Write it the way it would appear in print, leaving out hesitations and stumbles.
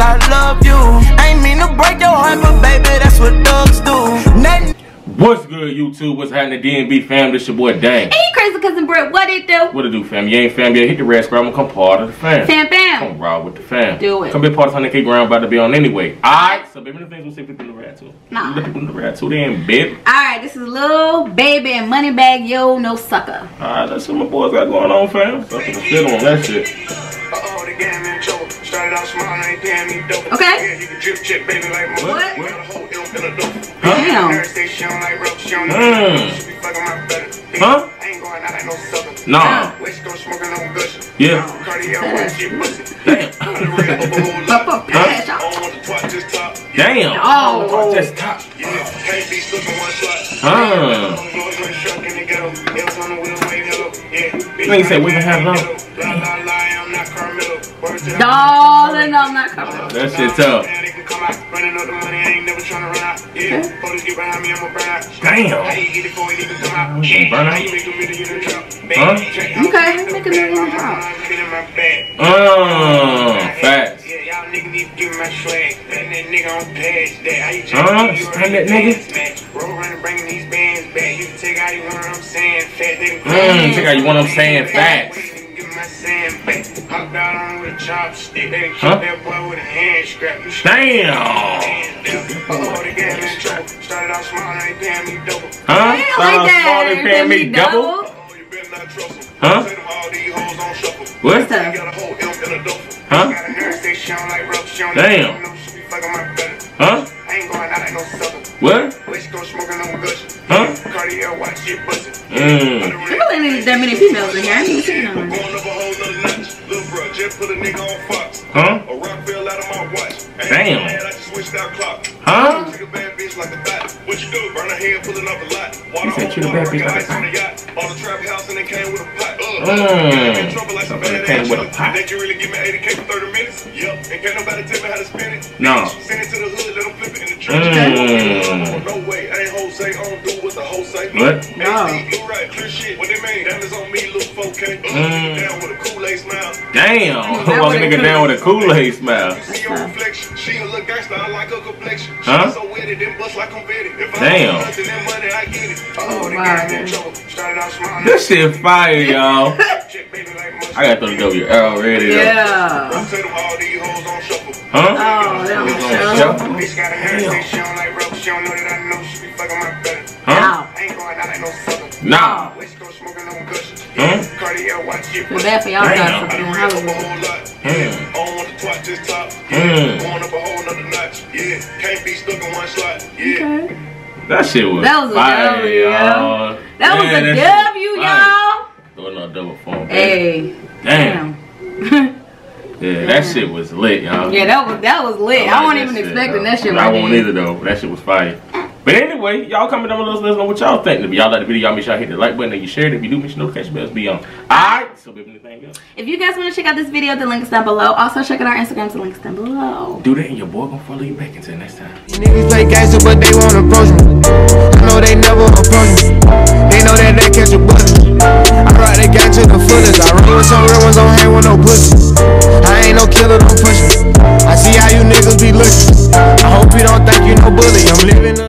I love you. Ain't mean to break your heart, but baby, that's what thugs do. What's good, YouTube? What's happening, DNB fam? This your boy Dang. Hey, crazy cousin Brett, what it do? What it do, fam? You ain't fam yet? Hit the red square. I'm gonna come part of the fam. Fam. Come ride with the fam. Do it. Come be part of 100K ground about to be on anyway. Alright, so baby, the things we'll see people in the red too. Nah. The people in the red too, they ain't big. Alright, this is Lil Baby and Moneybagg Yo, no sucker. Alright, let's see what my boys got going on, fam. So I'm gonna fit on that shit. Okay. What? Damn. Huh? Nah. Yeah. Damn. Oh. Just top. Nigga said we can have love. Darling, I'm not coming. That shit tough. Damn. Burn out. Huh? Okay, make a million drop. Facts. Stand that nigga. Take how you want, I'm saying facts. Huh? Damn. Huh? Like that. Paying me double? Huh? What? Huh? Damn. Huh? What? Huh? There really ain't that many females in here. I ain't even seen none. Huh? Damn. Huh? You said you the bad bitch like a pot. Came with a pot. No. What? No. Damn. Walk a nigga down with a Kool-Aid smile. Huh? Damn. Oh, wow. This shit fire, y'all. I gotta throw the W already. Yeah. Huh? Oh, that was Huh? Nah. Huh? Feel bad for y'all guys for being Hollywood. Okay. That shit was That was a fire, W, y'all. That was a W, y'all. Throw another double phone. Hey. Damn. Yeah, that shit was lit, y'all. Yeah, that was lit. I wasn't even expecting that shit. I won't either though. That shit was fire. But anyway, y'all comment down below, let us know what y'all think. If y'all like the video, y'all make sure y'all hit the like button and you share it. If you do, make sure notification bells be on. Alright, so baby, anything else? If you guys want to check out this video, the link is down below. Also, check out our Instagram, the link is down below. Do that and your boy gonna follow you back. Until next time. Niggas play gangster, but they won't approach me. I know they never